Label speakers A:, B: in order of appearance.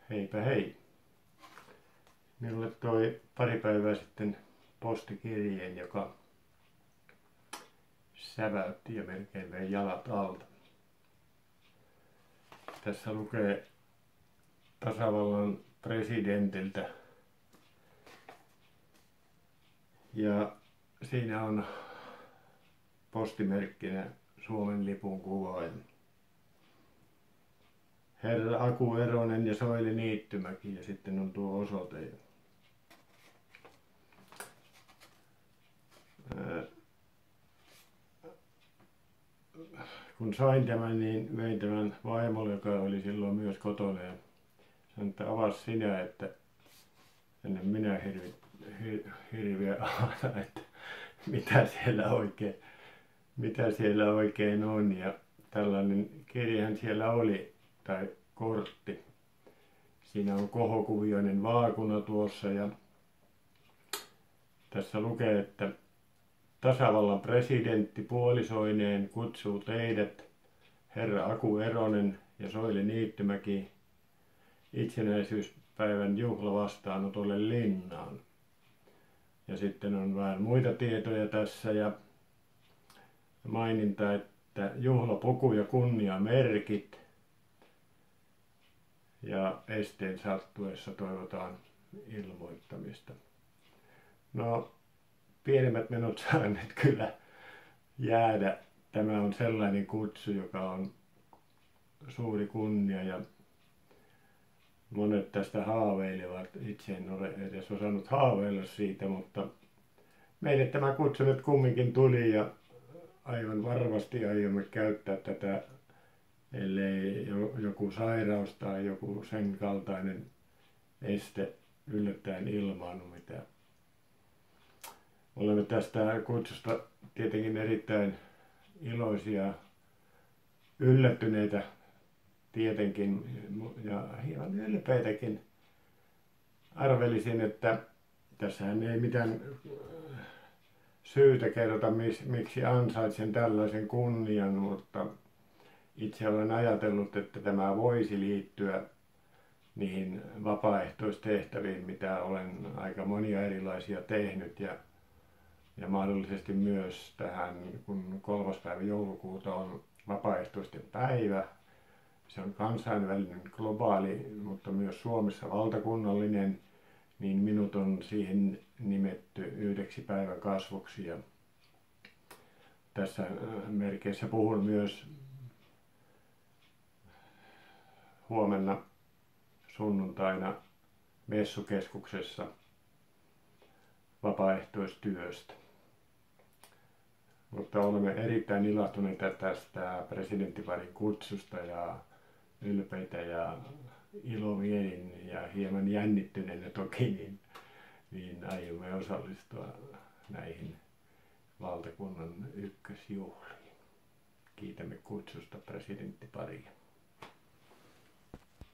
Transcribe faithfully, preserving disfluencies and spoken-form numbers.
A: Heipä hei. Minulle toi pari päivää sitten postikirjeen, joka säväytti ja melkein vei jalat alta. Tässä lukee tasavallan presidentiltä ja siinä on postimerkkinä Suomen lipun kuva. Herra Aku Eronen ja Soili Niittymäki ja sitten on tuo osoite. Kun sain tämän, niin vein tämän vaimolle, joka oli silloin myös kotona, ja sanoin, että avasi sinä, että ennen minä hirvi, hir, hirveä avata, että mitä siellä oikein, mitä siellä oikein on. Ja tällainen kirjahan siellä oli, tai kortti. Siinä on kohokuvioinen vaakuna tuossa ja tässä lukee, että tasavallan presidentti puolisoineen kutsuu teidät, herra Aku Eronen ja Soili Niittymäki, itsenäisyyspäivän juhlavastaanotolle Linnaan. Ja sitten on vähän muita tietoja tässä ja maininta, että juhlapuku ja kunniamerkit ja esteen sattuessa toivotaan ilmoittamista. No, pienemmät menot saaneet kyllä jäädä. Tämä on sellainen kutsu, joka on suuri kunnia ja monet tästä haaveilevat. Itse en ole edes osannut haaveilla siitä, mutta meille tämä kutsu nyt kumminkin tuli ja aivan varmasti aiomme käyttää tätä, ellei joku sairaus tai joku sen kaltainen este yllättäen ilmaannu, mitä olemme tästä kutsusta tietenkin erittäin iloisia, yllättyneitä tietenkin ja hieman ylpeitäkin. Arvelisin, että tässähän ei mitään syytä kerrota, miksi ansaitsen tällaisen kunnian, mutta itse olen ajatellut, että tämä voisi liittyä niihin vapaaehtoistehtäviin, mitä olen aika monia erilaisia tehnyt ja Ja mahdollisesti myös tähän, kun kolmas päivä joulukuuta on vapaaehtoisten päivä. Se on kansainvälinen, globaali, mutta myös Suomessa valtakunnallinen, niin minut on siihen nimetty yhdeksi päivän kasvoksi. Ja tässä merkeissä puhun myös huomenna sunnuntaina messukeskuksessa vapaaehtoistyöstä. Mutta olemme erittäin ilahtuneita tästä presidenttiparin kutsusta ja ylpeitä ja ilomielin ja hieman jännittyneenä toki, niin, niin aiomme osallistua näihin valtakunnan ykkösjuhliin. Kiitämme kutsusta presidenttiparia.